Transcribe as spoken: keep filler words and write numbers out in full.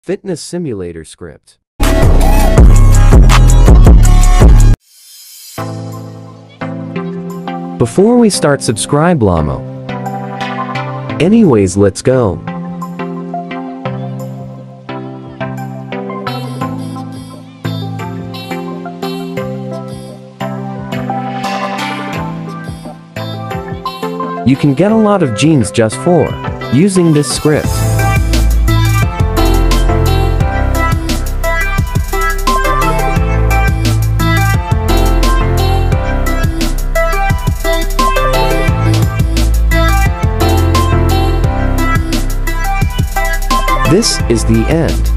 Fitness simulator script. Before we start, subscribe Lamo. Anyways, let's go. You can get a lot of genes just for using this script. This is the end.